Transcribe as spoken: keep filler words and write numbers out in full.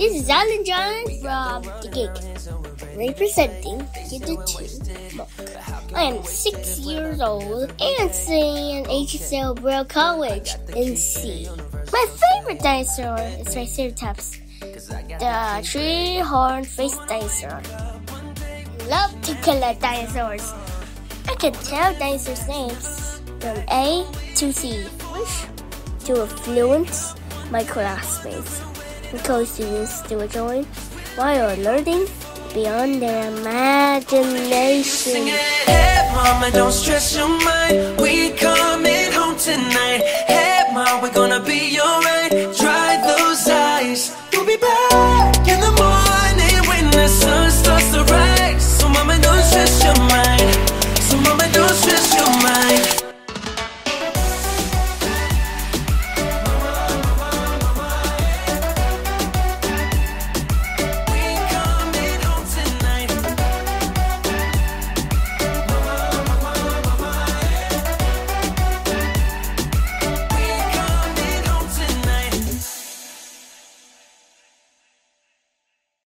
This is Alan John from The Gig, representing Unit two Monk. I am six years old and studying at H S L Braille College in C. My favorite dinosaur is Triceratops, the three-horned faced dinosaur. I love to collect dinosaurs. I can tell dinosaurs' names from A to Z, which to influence my classmates and co-students to join while learning beyond their imagination. Hey, mama, don't stress your mind. We come